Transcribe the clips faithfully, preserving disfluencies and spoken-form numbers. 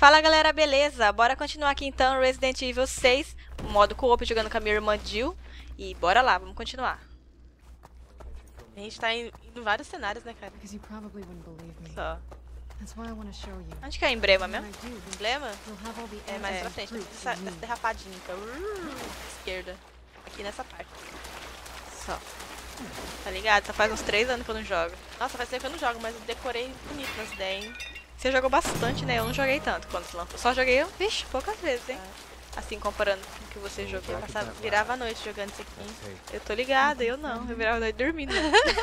Fala galera, beleza? Bora continuar aqui então Resident Evil seis, modo co-op jogando com a minha irmã Jill. E bora lá, vamos continuar. A gente tá em, em vários cenários, né, cara? Só. Onde que é o emblema mesmo? Emblema? É mais é. pra frente, nessa, nessa derrapadinha, então. Uh, esquerda. Aqui nessa parte. Só. Tá ligado? Só faz uns três anos que eu não jogo. Nossa, faz tempo que eu não jogo, mas eu decorei bonito nas ideias, hein? Você jogou bastante, né? Eu não joguei tanto quando se lançou. Só joguei, vixe, poucas vezes, hein? É. Assim, comparando com o que você jogou. Eu passava, virava a noite jogando isso aqui, hein? Eu tô ligada, eu não. Eu virava a noite dormindo.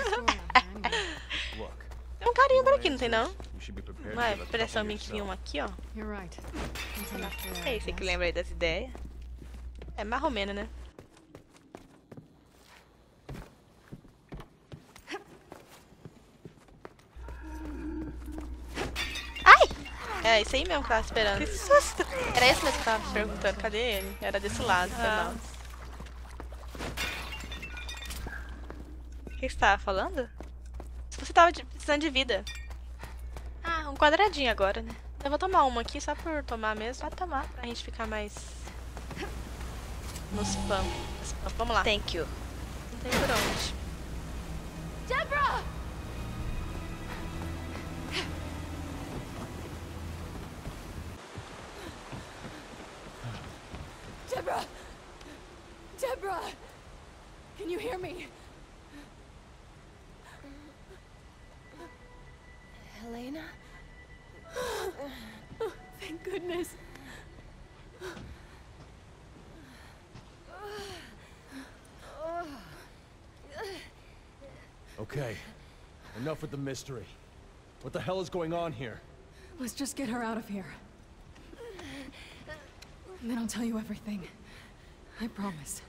Tem um carinha por aqui, não tem não? Ué, pressão minha que vinha uma aqui, ó. É isso aí que lembra aí das ideias. É mais ou menos, né? É, isso aí mesmo que eu tava esperando. Que susto! Era esse mesmo que eu tava perguntando, cadê ele? Era desse lado, foi mal. O que você tava falando? Se você tava precisando de vida. Ah, um quadradinho agora, né? Eu vou tomar uma aqui, só por tomar mesmo. Pode tomar. Pra gente ficar mais... no spam. spam. Vamos lá. Thank you. Não tem por onde. Deborah! Deborah! Deborah! Can you hear me? Helena? Thank goodness. Okay, enough with the mystery. What the hell is going on here? Let's just get her out of here. And then I'll tell you everything. I promise.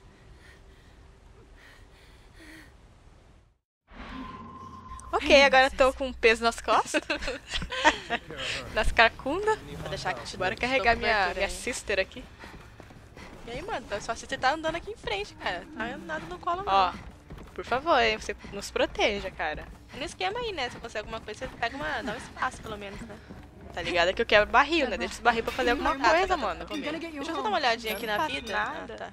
Ok, agora tô com um peso nas costas. Nas carcundas. Vou deixar aqui. Bora carregar minha, minha sister aqui. E aí, mano, só se você tá andando aqui em frente, cara. Tá nada no colo, não. Ó, por favor, hein, você nos proteja, cara. No esquema aí, né? Se você alguma coisa, você pega uma... dá um espaço, pelo menos, né? Tá ligado? Que eu quebro barril, né? Deixa esse barril pra fazer alguma Ah, coisa, tá, tá, mano. tá, tá, tá. Deixa eu só dar uma olhadinha aqui Eu não na faço vida. nada. Ah, tá.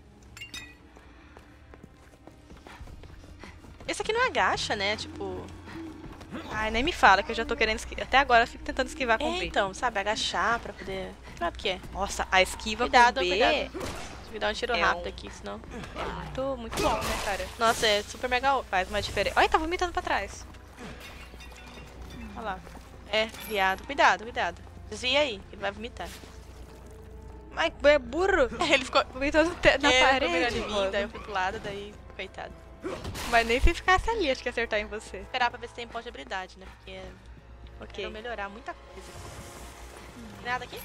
Esse aqui não agacha, né? Tipo... Ai, nem me fala que eu já tô querendo esquivar. Até agora eu fico tentando esquivar com É, B. então, sabe? Agachar pra poder... Sabe o que é? Nossa, a esquiva Cuidado, com B cuidado. Tive que dar um tiro É rápido um- aqui, senão... é muito, muito bom, né, cara? Nossa, é super mega... Faz uma diferença. Olha, tá vomitando pra trás. Olha lá. É, viado. Cuidado, cuidado. Desvia aí, que ele vai vomitar. Ai, é burro. Ele ficou... Vomitando te- na É, parede, ficou de mim, mano. daí eu fui pro lado, daí... Coitado. Mas nem se ficasse ali, acho que ia acertar em você. Esperar pra ver se tem ponto de habilidade, né? Porque... Ok. Quero melhorar muita coisa. Nada aqui?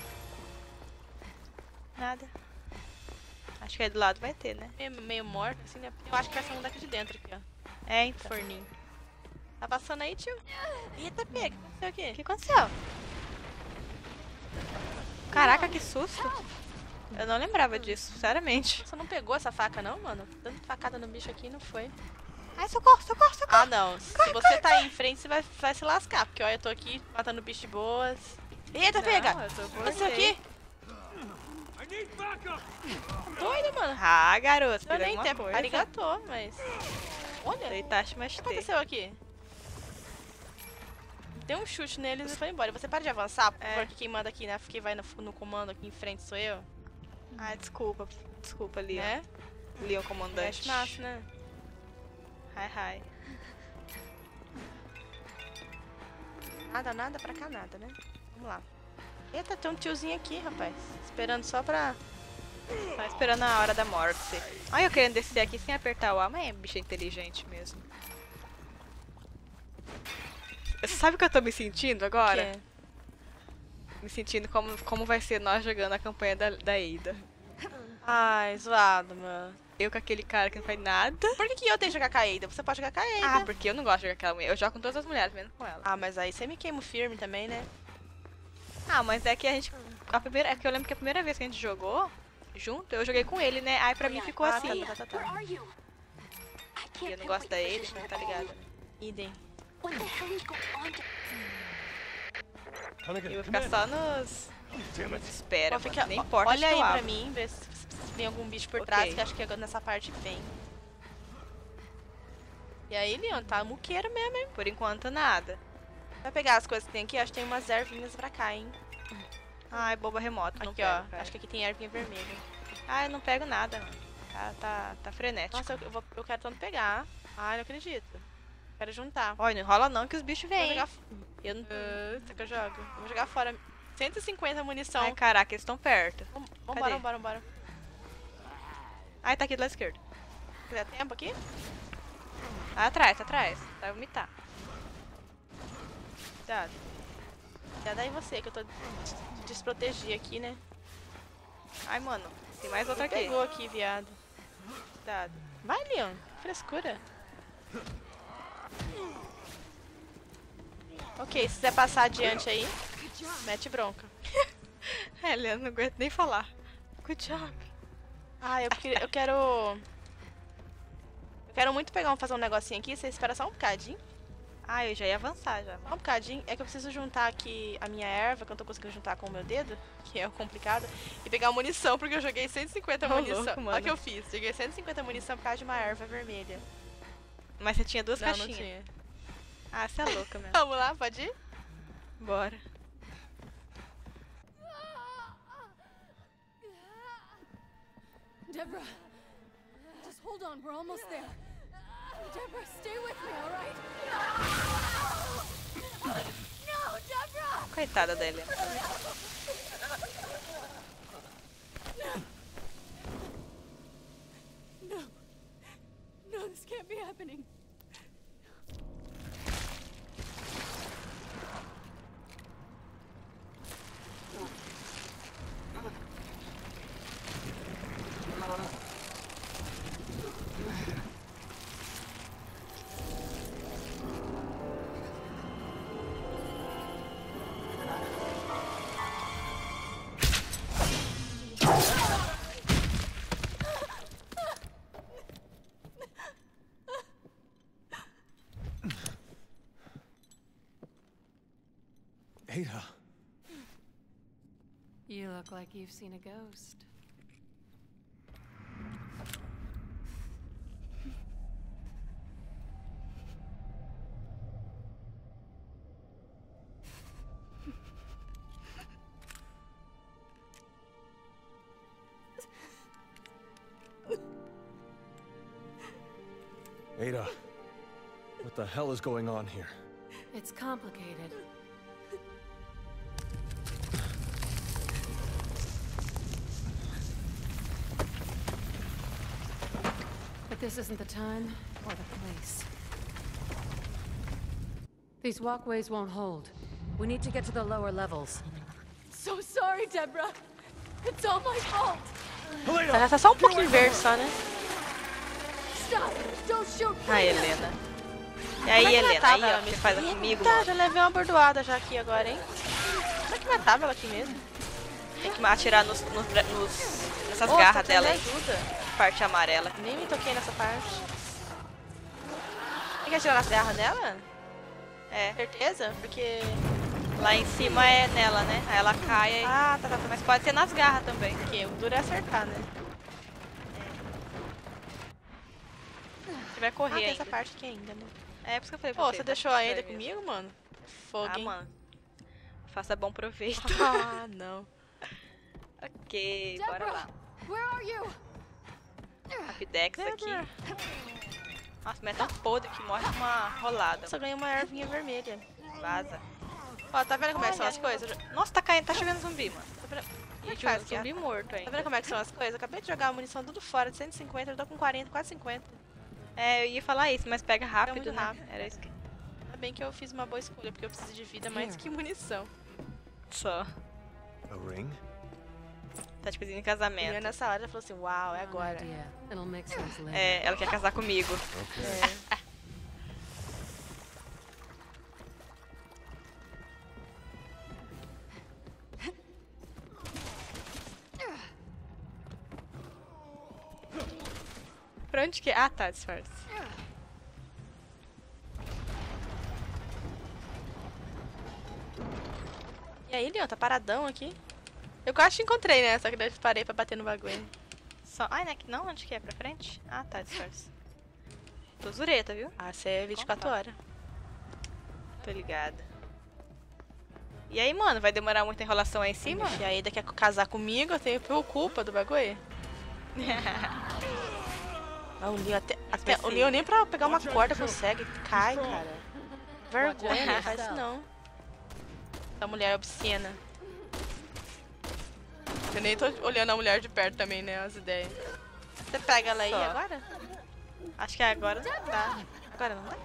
Nada. Acho que aí do lado vai ter, né? Meio, meio morto, assim, né? Eu acho que vai ser um daqui de dentro aqui, ó. É, então. Forninho. Tá passando aí, tio? Eita, pega. O que aconteceu O aqui? que aconteceu? Caraca, que susto. Eu não lembrava disso, sinceramente. Você não pegou essa faca, não, mano? Dando facada no bicho aqui, não foi. Ai, socorro, socorro, socorro. Ah, não. Se você tá aí em frente, você vai, vai se lascar. Porque, olha, eu tô aqui matando bicho de boas. Eita, pega! Não, eu tô O que por aconteceu você. aqui? Doido, mano. Ah, garoto, Não fez nem alguma tempo. coisa. Arigatô, mas... Olha, o Deitaste, mas que aconteceu aqui? Deu um chute neles e foi embora. Você para de avançar, por É. favor, que quem manda aqui, né? Quem vai no, no comando aqui em frente sou eu. Ai, desculpa. Desculpa, Leon. Né? Leon comandante. Mexe massa, né? Hi, hi. Nada, nada pra cá, nada, né? Vamos lá. Eita, tem um tiozinho aqui, rapaz. Esperando só pra... Tá esperando a hora da morte. Olha, eu querendo descer aqui sem apertar o A, mas é bicho inteligente mesmo. Você sabe o que eu tô me sentindo agora? Quê? Me sentindo como, como vai ser nós jogando a campanha da, da Ada. Ai, zoado, mano. Eu com aquele cara que não faz nada. Por que, que eu tenho que jogar com a Ada? Você pode jogar com a Ada. Ah, porque eu não gosto de jogar aquela mulher. Eu jogo com todas as mulheres, menos com ela. Ah, mas aí você me queima firme também, né? Ah, mas é que a gente... A primeira, é que eu lembro que a primeira vez que a gente jogou junto, eu joguei com ele, né? Aí pra mim ficou Ah, assim. tá, tá, tá, tá. E eu não gosto da Ada, mas tá ligado, né? Idem. Hunnigan, Eu vou come ficar in. só nos... Damn it. Espera, Ó, mano. fica- Nem ó, importa olha onde aí tu pra abre. mim, ver se, se tem algum bicho por Ok. trás, que acho que agora nessa parte tem. E aí, Leon, tá muqueiro mesmo, hein? Por enquanto, nada. Vai pegar as coisas que tem aqui, acho que tem umas ervinhas pra cá, hein? Ai, boba remoto, não Aqui, pego, ó. cara. Acho que aqui tem ervinha vermelha. Ah, eu não pego nada, mano. Tá, tá, tá frenético. Nossa, eu, eu, vou, eu quero tanto pegar. Ai, não acredito. Quero juntar. Olha, não enrola não que os bichos Vou vêm. jogar... Eu não... Uh, será que eu jogo? Eu vou jogar fora cento e cinquenta munição. Ai, caraca, eles estão perto. Vam- Cadê? Vambora, vambora, vambora. Ai, tá aqui do lado esquerdo. Quiser tempo aqui? Ah, atrás, atrás. Vai vomitar. Cuidado. Já daí você, que eu tô de desproteger aqui, né? Ai, mano. Tem mais outra aqui. Pegou aqui, viado. Cuidado. Vai, Leon. Frescura. Ok, se quiser passar adiante aí, mete bronca. É, Leandro, não aguento nem falar. Good job. Ah, eu, queria- eu quero... Eu quero muito pegar um, fazer um negocinho aqui. Você espera só um bocadinho. Ah, eu já ia avançar já. Só um bocadinho. É que eu preciso juntar aqui a minha erva, que eu não tô conseguindo juntar com o meu dedo, que é complicado. E pegar munição, porque eu joguei cento e cinquenta Ô, munição. louco, Olha mano. o que eu fiz. Joguei cento e cinquenta munição por causa de uma erva vermelha. Mas você tinha duas Não, não caixinhas. tinha. Ah, você é louca mesmo. Vamos lá, pode ir? Bora. Deborah, just hold on. We're almost there. Deborah, stay with me, all right? No, no Deborah! Coitada dele. No, no, this can't be happening. Ada. You look like you've seen a ghost. Ada. What the hell is going on here? It's complicated. But this isn't the time or the place. These walkways won't hold. We need to get to the lower levels. So sorry, Deborah. It's all my fault. Ela tá só um pouquinho verde só, né? Stop! Don't shoot! Ai, Helena. E aí, Como é que Helena? matava Aí, ó, ela que mesmo? faz comigo, Tá, mano. já levei uma bordoada já aqui agora, hein? Como é que matava ela aqui mesmo? Tem que atirar nos, nos, nos- nessas Ô, garras tá dela me aí. ajuda. Parte amarela. Nem me toquei nessa parte. Tem que atirar nas garras dela? É. Certeza? Porque... Lá em cima é nela, né? Aí ela cai e... Ah, tá, tá, tá. Mas pode ser nas garras também. Porque o duro é acertar, né? Se vai Ah, correr tem ainda. essa parte aqui ainda, né? É por isso que eu falei pra Pô, você. você tá deixou a estranho Ada mesmo. comigo, mano? Fogo, Ah, hein? mano. Faça bom proveito. Ah, não. Ok, bora lá. Where are you? Rapidex aqui. Nossa, mas é tão podre que morre com uma rolada. Só ganhei uma ervinha vermelha. Vaza. Ó, tá vendo como é que são Ai, as ai, coisas? Nossa, tá caindo, tá chovendo zumbi, mano. Tá vendo, E que tinha faz um aqui, zumbi morto tá ainda. vendo como é que são as coisas? Eu acabei de jogar a munição tudo fora, de cento e cinquenta, eu tô com quarenta, quase cinquenta. É, eu ia falar isso, mas pega rápido, muito né? rápido. Era isso que... Ainda bem que eu fiz uma boa escolha, porque eu preciso de vida mais Here. que munição. Só. A ring? Tá tipo pedindo em E casamento. nessa hora ela falou assim, uau, é Wrong agora. idea. It'll make sense later. É, ela quer casar comigo. Okay. É. Pra onde que... Ah, tá, disfarce. E aí, Leon, tá paradão aqui. Eu quase te encontrei, né? Só que daí eu parei pra bater no bagulho. Só... Ai, né? Não, onde que é? Pra frente? Ah, tá, disfarce. Tô zureta, viu? Ah, você é vinte e quatro horas. Tô ligada. E aí, mano, vai demorar muita enrolação aí em cima? E aí, daqui a casar comigo, eu tenho culpa do bagulho. Ah, o Leon até, até o Leon nem pra pegar uma corda consegue. Cai, cara. Vergonha, não faz isso não. Essa mulher é obscena. Eu nem tô olhando a mulher de perto também, né? As ideias. Você pega ela aí Só. agora? Acho que agora não dá. Agora não dá?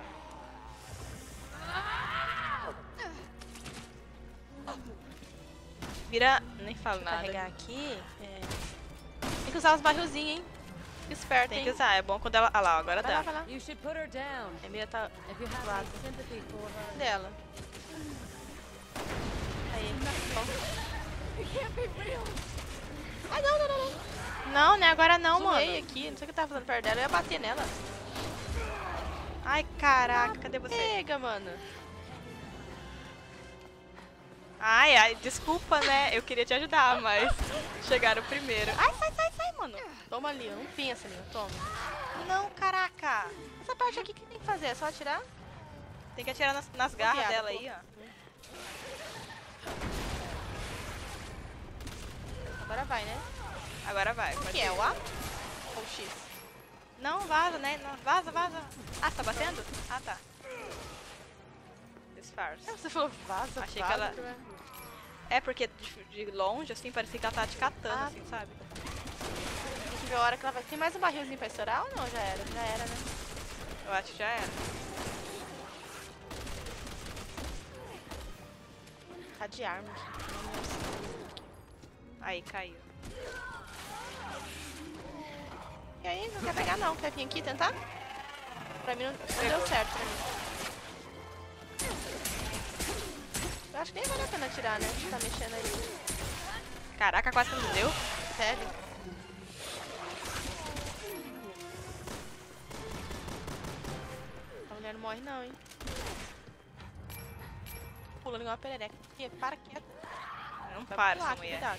Vira... Nem falo Deixa eu nada. carregar aqui. É. Tem que usar os barrilzinhos, hein? Fica esperto, Tem hein? que usar, é bom quando ela... Ah lá, agora Vai lá, dá. vai lá. You should put her down. A Emília tá If you have any sympathy for her. dela. Aí, It can't be real. ai, não, não, não, não. Não, né? Agora não, Zoei mano. aqui, não sei o que eu tava fazendo perto dela, eu ia bater nela. Ai, caraca, cadê você? Pega, mano. Ai, ai, desculpa, né? Eu queria te ajudar, mas chegaram primeiro. Ai, sai, sai, sai, mano. Toma ali, não pensa ali, toma. Não, caraca. Essa parte aqui, o que tem que fazer? É só atirar? Tem que atirar nas, nas garras piada, dela pô. aí, ó. Agora vai, né? Agora vai. O pode que é? ir. O A ou o X? Não, vaza, né? Não, vaza, vaza. Ah, você tá batendo? Ah, tá. Disfarce. Você falou vaza, Achei que vaza, ela- né? É porque de, de longe, assim, parecia que ela tava te catando, Ah. assim, sabe? Tem que ver a hora que ela vai... Tem mais um barrilzinho pra estourar ou não? Já era, já era, né? Eu acho que já era. Tá de arma. Aí, caiu. E aí, não quer pegar não? Quer vir aqui tentar? Pra mim não, não deu certo pra mim. Eu acho que nem vale a pena tirar, né? Tá mexendo aí. Caraca, quase que não deu. Sério? A mulher não morre não, hein? Pulando igual uma perereca. Aqui, para quieto. Não Vai para, pular, essa mulher. cuidado.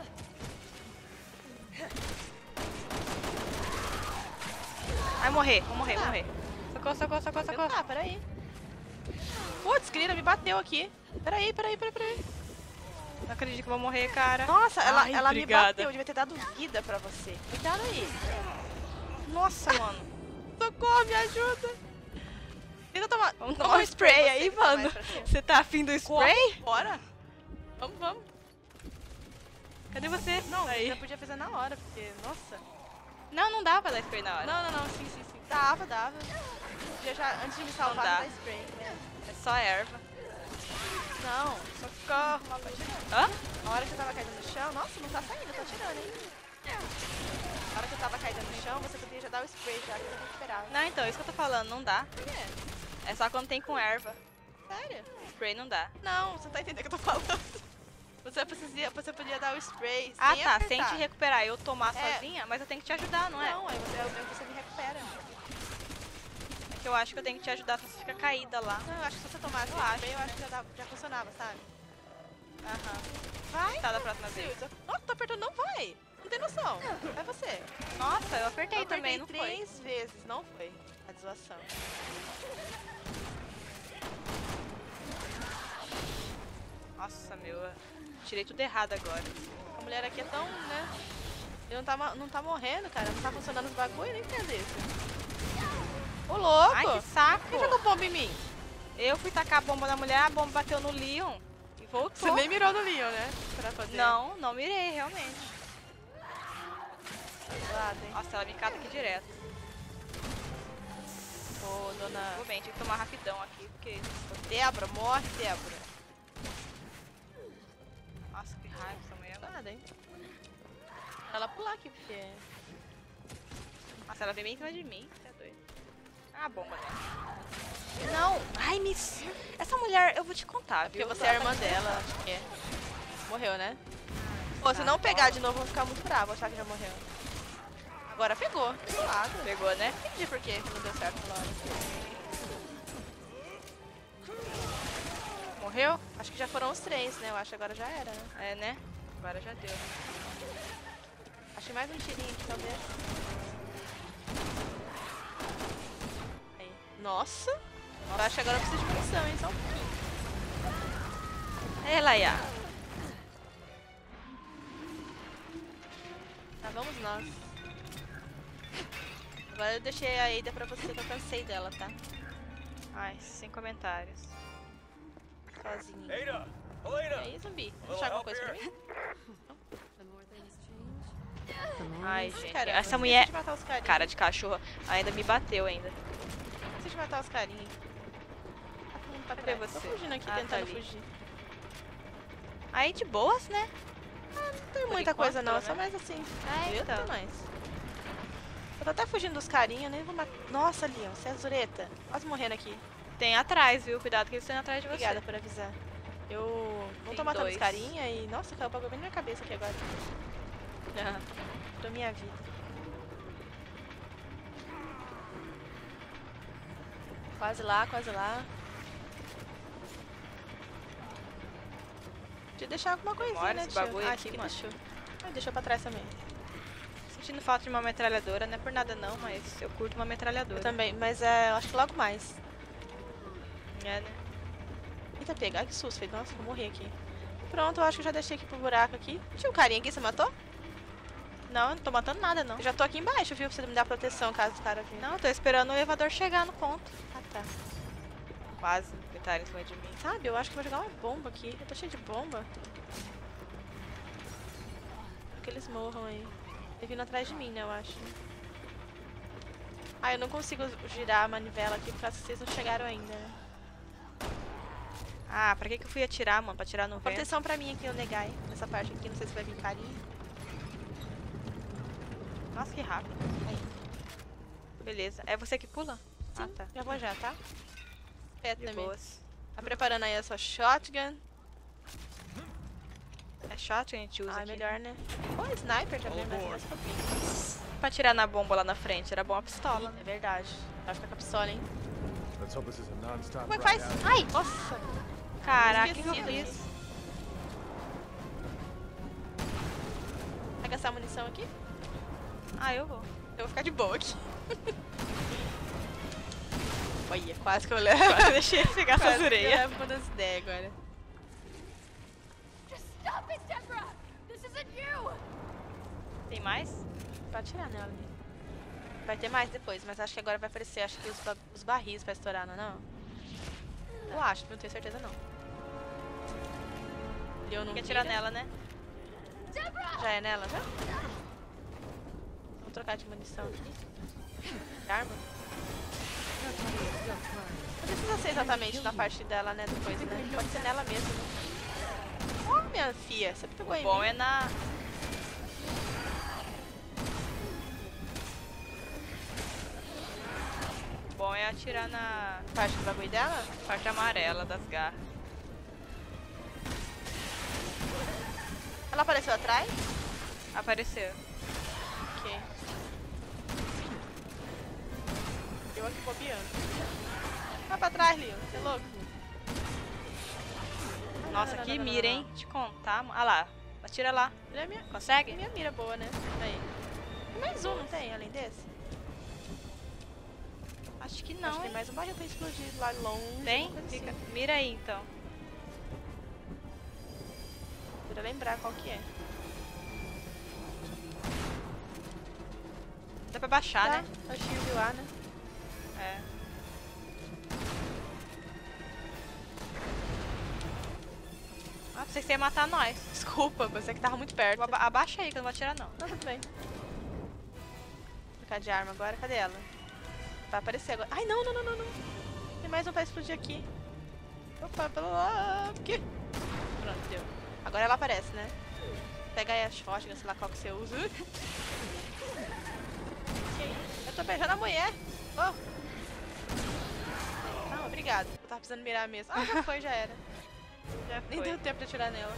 Vai morrer, vou morrer, vou morrer. Socorro, socorro, socorro, socorro. Ah, peraí. Putz, grila, me bateu aqui. Peraí, peraí, peraí, peraí. Não acredito que eu vou morrer, cara. Nossa, ela, Ai, ela me obrigada. bateu. Eu devia ter dado vida pra você. Cuidado aí. Nossa, mano. Socorro, me ajuda. Tenta tomar. Vamos toma tomar um spray você, aí, que tá mais mano. pra cima. Você tá afim do spray? Bora. Vamos, vamos. Cadê você? Não, aí. já podia fazer na hora, porque, nossa. Não, não dá pra dar spray na hora. Não, não, não, sim, sim, sim. Dava, dava. Podia já, antes de me salvar, Não dá. dar spray. É só erva. Não, Socorro. mal pra tirar. Hã? A hora que eu tava caindo no chão, nossa, não tá saindo, eu tô tirando, hein? A hora que eu tava caindo no chão, você podia já dar o spray já, que eu não esperava. Não, então, isso que eu tô falando, não dá. Por quê? É só quando tem com erva. Sério? Spray não dá. Não, você tá entendendo o que eu tô falando. Você, precisa, você podia dar o spray Ah, sem tá, sem apertar. te recuperar. Eu tomar É. sozinha, mas eu tenho que te ajudar, não é? Não, aí você, aí você me recupera. É que eu acho que eu tenho que te ajudar, senão você fica caída lá. Não, eu acho que se você tomasse o spray, eu acho que já, dava, já funcionava, sabe? Aham. Vai. Tá, da próxima vez. Silvia. Nossa, tô apertando, não vai. Não tem noção. Vai você. Nossa, eu apertei Eu também, apertei não foi? três vezes, não foi. A desolação. Nossa, meu, eu tirei tudo errado agora. A mulher aqui é tão, né? Ele não tá, ma- não tá morrendo, cara. Não tá funcionando os bagulho, nem entendo isso. Ô, louco! Ai, que saco! Quem jogou bomba em mim? Eu fui tacar a bomba na mulher, a bomba bateu no Leon e voltou. Você nem mirou no Leon, né? Pra fazer. Não, não mirei, realmente. Lado, hein? Nossa, ela me cata aqui direto. Ô, dona... Vou bem, tinha que tomar rapidão aqui, porque... Débora, morre, Débora. Nossa, que raiva essa mulher. Nada, hein? Ela pular aqui, porque... Nossa, ela veio bem em cima de mim, você é doido. Ah, a bomba dela. Não! Ai, miss... Essa mulher, eu vou te contar, Porque viu? você é a irmã dela, acho que é. Morreu, né? Pô, se não pegar de novo, eu vou ficar muito bravo, achar que já morreu. Agora pegou. Do lado. Pegou, né? Entendi por quê que não deu certo na hora. Morreu? Acho que já foram os três, né? Eu acho que agora já era, né? É, né? Agora já deu. Achei mais um tirinho aqui, talvez. Aí. Nossa! Eu acho que agora eu preciso de munição, hein? Só um pouquinho. É, Laia. Tá, vamos nós. Agora eu deixei a Ada pra você, que eu cansei dela, tá? Ai, sem comentários. Sozinha. Ada! E Helena! aí, zumbi? Vai deixar alguma coisa pra mim? The more things change, the more Ai, we- gente. Caramba, Essa esqueci mulher, de matar os carinha. cara de cachorro, ainda me bateu ainda. Esqueci de matar os carinha. Tá fugindo pra Cadê trás. Tô você? fugindo aqui, Ah, tá tentando ali. fugir. Aí de boas, né? Não tem Por muita enquanto, coisa não, né? só mais assim. É, Eu então. tenho mais. Eu tô até fugindo dos carinha, nem vou matar. Nossa, Leon, você é zureta. Quase morrendo aqui. Tem atrás, viu? Cuidado que eles estão atrás de você. Obrigada por avisar. Eu não Tem tô matando dois. os carinha e... Nossa, caiu o bagulho bem na minha cabeça aqui agora. Da minha vida. Quase lá, quase lá. Podia deixar alguma coisinha, Demora né, esse tio? bagulho Ah, aqui, aqui mano. deixou. Ah, deixou pra trás também. Sentindo falta de uma metralhadora, não é por nada não, mas eu curto uma metralhadora. Eu também, mas é, eu acho que logo mais. É, né? Eita, pega. Ai, que susto, feio. Nossa, vou morrer aqui. Pronto, eu acho que eu já deixei aqui pro buraco aqui. Tinha um carinha aqui, você matou? Não, não tô matando nada, não. Eu já tô aqui embaixo, viu? Pra você me dar proteção caso o cara venha. Não, eu tô esperando o elevador chegar no ponto. Ah, tá. Quase gritaram em cima de mim. Sabe, eu acho que vou jogar uma bomba aqui. Eu tô cheio de bomba. Pra que eles morram aí. Ele vindo atrás de mim, né, eu acho. Ah, eu não consigo girar a manivela aqui por causa que vocês não chegaram ainda, né? Ah, pra que que eu fui atirar, mano? Pra atirar no vento? Proteção pra mim aqui, o Negai. Nessa parte aqui, não sei se vai vir carinho. Nossa, que rápido. Aí. Beleza. É você que pula? Sim, Ah, tá. já vou já, tá? Perto De também. boas. Tá preparando aí a sua shotgun. É shot que a gente usa Ah, aqui. melhor, né? Ou sniper também, mas mais fofinho. Pra atirar na bomba lá na frente, era bom a pistola, né? É verdade. Vai ficar com a pistola, hein? Let's hope this is a non-stop Como é que ride faz? out. Ai, nossa! Caraca, o que Esqueci eu fiz? daqui. Vai gastar munição aqui? Ah, eu vou. Eu vou ficar de boa aqui. Olha, quase que eu levo. Quase deixei ele pegar Quase essa que eu orelha. levo uma das ideias agora. Just stop it, Deborah! This isn't you! Tem mais? Pode tirar nela ali. Vai ter mais depois, mas acho que agora vai aparecer acho que os, ba os barris pra estourar, não é não? Eu acho, não tenho certeza não. Eu não Tem que atirar vira. nela, né? Já é nela, já? Vou trocar de munição aqui. Arma? Não precisa ser exatamente na parte dela, né, depois, né? Pode ser nela mesmo. Ó, minha filha, você pegou em Bom mim. é na... Bom é atirar na Parte do bagulho dela? parte amarela das garras. Ela apareceu atrás? Apareceu. Ok. Eu aqui bobeando. Vai pra trás, Leon. Você é louco? Nossa, não, que não, não, mira, não, hein? Te contar. Ah lá. Atira lá. Ele é minha, Consegue? minha mira boa, né? Aí. Tem mais um, não tem? Além desse? Acho que Acho não, que tem hein? mais um barril pra explodir lá longe. Tem? alguma coisa Fica... assim. Mira aí, então. Pra lembrar qual que é. Dá pra baixar, Tá, né? a shield lá, né? É. Ah, pensei que você ia matar nós. Desculpa, você que tava muito perto. Aba- Abaixa aí que eu não vou atirar, não. Não, tudo bem. Vou trocar de arma agora. Cadê ela? Vai aparecer agora. Ai, não, não, não, não, não. Tem mais um pra explodir aqui. Opa, pelo lá. Aqui. Pronto, deu. Agora ela aparece, né? Pega aí a shotgun, sei lá qual que você usa. Ok. Eu tô beijando a mulher. Oh. Não, obrigado. Eu tava precisando mirar mesmo. Ah, já foi, já era. Já Nem foi. deu tempo de atirar nela.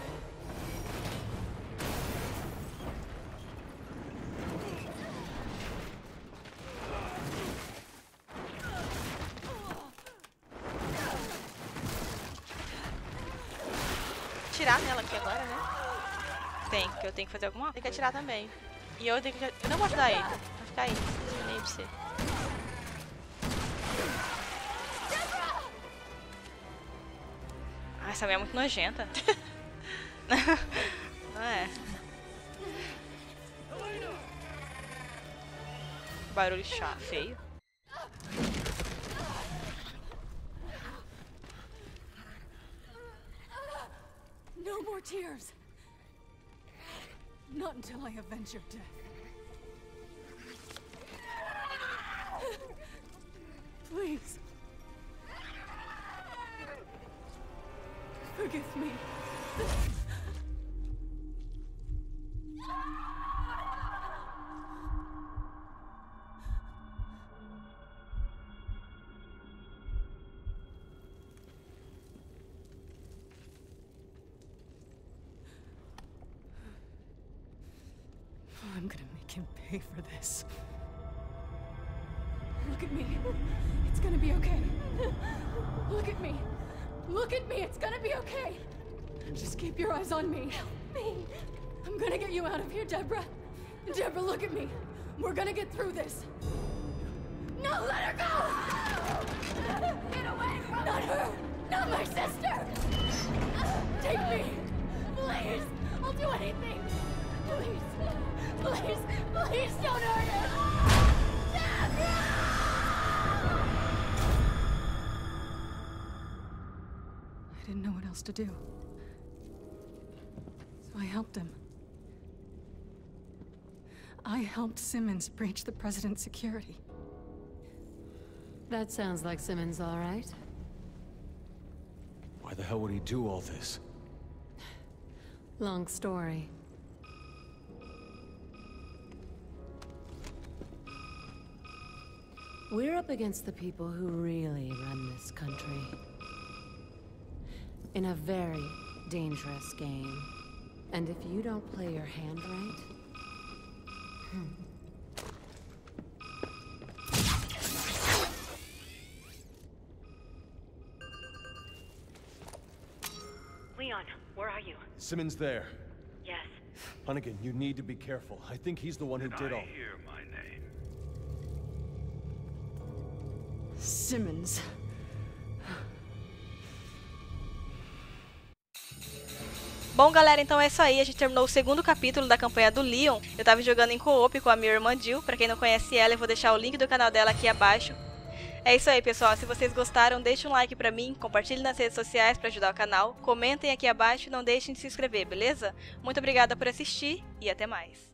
atirar nela aqui agora, né? Tem, que eu tenho que fazer alguma coisa. Tem que atirar também. E eu tenho que... Eu não vou ajudar ele. Vai ficar aí. Nem pra você. Ah, essa mulher é muito nojenta. Não é? Barulho chato, feio. No more tears. Not until I avenge your death. Please. Forgive me. I'm gonna make him pay for this. Look at me. It's gonna be okay. Look at me. Look at me. It's gonna be okay. Just keep your eyes on me. Help me. I'm gonna get you out of here, Deborah. Deborah, look at me. We're gonna get through this. No, let her go! Get away from me! Not her! Not my sister! Take me! Please! I'll do anything! Please! Please! Please don't hurt her! Deborah! I didn't know what else to do. So I helped him. I helped Simmons breach the president's security. That sounds like Simmons, all right. Why the hell would he do all this? Long story. We're up against the people who really run this country. In a very dangerous game. And if you don't play your hand right... Hmm. Leon, where are you? Simmons there. Yes. Hunnigan, you need to be careful. I think he's the one who did all... I hear my name? Simmons. Bom, galera, então é isso aí. A gente terminou o segundo capítulo da campanha do Leon. Eu tava jogando em co-op com a minha irmã Jill. Pra quem não conhece ela, eu vou deixar o link do canal dela aqui abaixo. É isso aí, pessoal. Se vocês gostaram, deixem um like pra mim, compartilhem nas redes sociais pra ajudar o canal, comentem aqui abaixo e não deixem de se inscrever, beleza? Muito obrigada por assistir e até mais.